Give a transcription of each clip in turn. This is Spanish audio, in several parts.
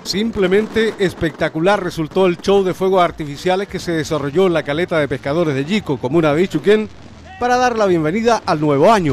Simplemente espectacular resultó el show de fuegos artificiales que se desarrolló en la caleta de pescadores de Yico, comuna de Bichuquén, para dar la bienvenida al nuevo año.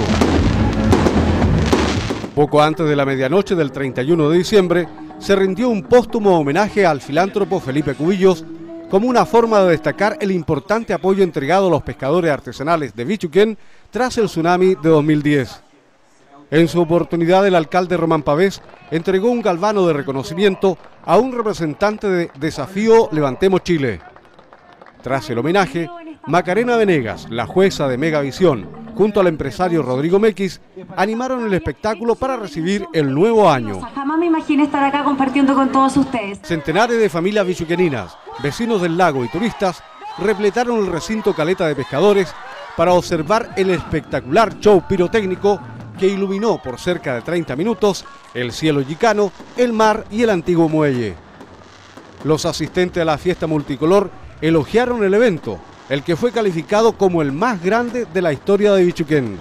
Poco antes de la medianoche del 31 de diciembre, se rindió un póstumo homenaje al filántropo Felipe Cubillos como una forma de destacar el importante apoyo entregado a los pescadores artesanales de Bichuquén tras el tsunami de 2010. En su oportunidad, el alcalde Román Pavés entregó un galvano de reconocimiento a un representante de Desafío Levantemos Chile. Tras el homenaje, Macarena Venegas, la jueza de Megavisión, junto al empresario Rodrigo Mequis, animaron el espectáculo para recibir el nuevo año. Jamás me imaginé estar acá compartiendo con todos ustedes. Centenares de familias bichuqueninas, vecinos del lago y turistas repletaron el recinto Caleta de Pescadores para observar el espectacular show pirotécnico que iluminó por cerca de 30 minutos el cielo yicano, el mar y el antiguo muelle. Los asistentes a la fiesta multicolor elogiaron el evento, el que fue calificado como el más grande de la historia de Bichuquén.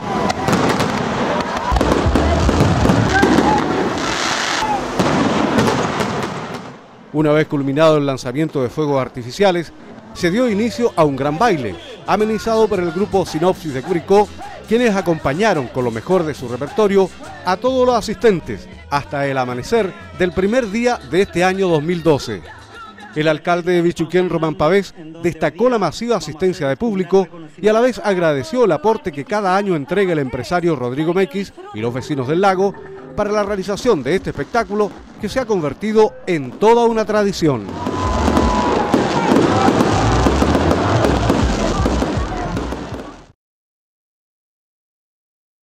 Una vez culminado el lanzamiento de fuegos artificiales, se dio inicio a un gran baile, amenizado por el grupo Sinopsis de Curicó, quienes acompañaron con lo mejor de su repertorio a todos los asistentes hasta el amanecer del primer día de este año 2012. El alcalde de Bichuquén, Román Pavés, destacó la masiva asistencia de público y a la vez agradeció el aporte que cada año entrega el empresario Rodrigo Mequis y los vecinos del lago para la realización de este espectáculo que se ha convertido en toda una tradición.